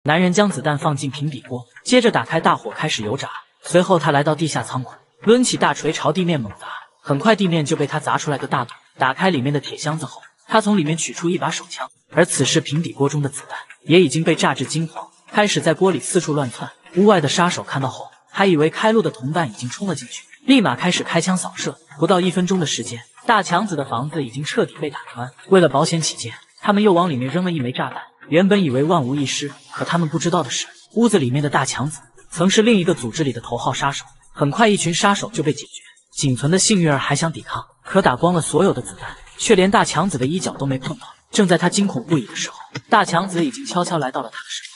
男人将子弹放进平底锅，接着打开大火开始油炸。随后他来到地下仓库，抡起大锤朝地面猛砸，很快地面就被他砸出来个大洞。打开里面的铁箱子后，他从里面取出一把手枪，而此时平底锅中的子弹也已经被炸至金黄，开始在锅里四处乱窜。屋外的杀手看到后，还以为开路的同伴已经冲了进去，立马开始开枪扫射。不到1分钟的时间，大强子的房子已经彻底被打穿。为了保险起见，他们又往里面扔了一枚炸弹。原本以为万无一失，可他们不知道的是，屋子里面的大强子曾是另一个组织里的头号杀手。很快一群杀手就被解决，仅存的幸运儿还想抵抗，可打光了所有的子弹，却连大强子的衣角都没碰到。正在他惊恐不已的时候，大强子已经悄悄来到了他的身边。